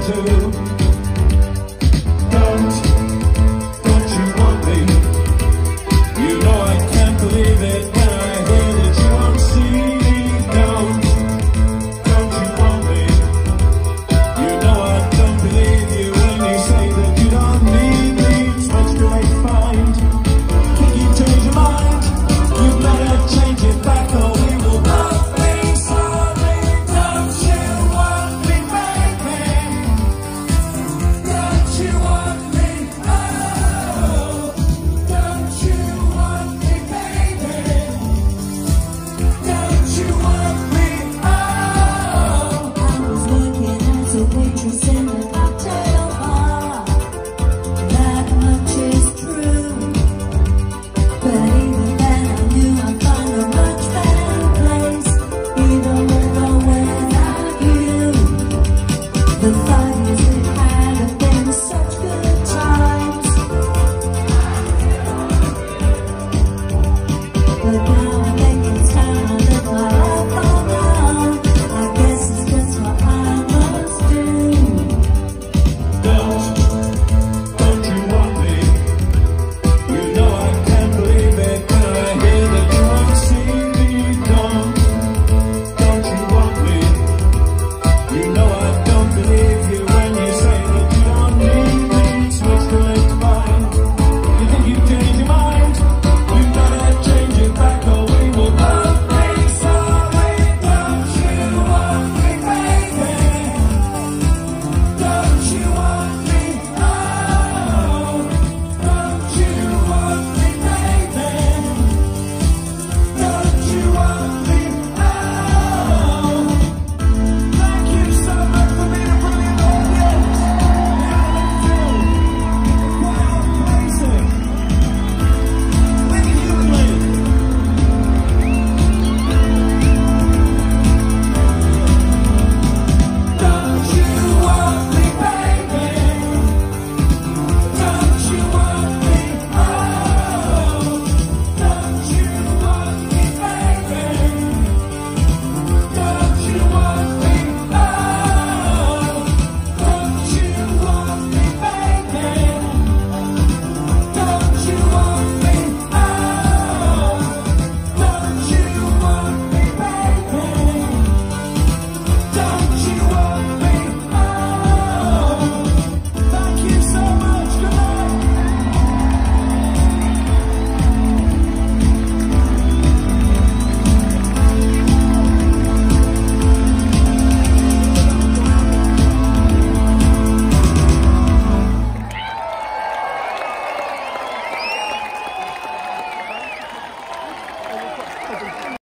too. Don't you want me? You know I can't believe it when I hear that you won't see me. Don't you want me? You know I don't believe you when you say that you don't need me. What's do I find? Can you change your mind? You better change it back or we will both be sorry. Don't you want me, baby? Don't you want me? Oh, don't you want me, baby? Don't you want me? Oh, I was working as a waitress in a cocktail bar. That much is true. But even then I knew I'd find a much better place, even with or without you. The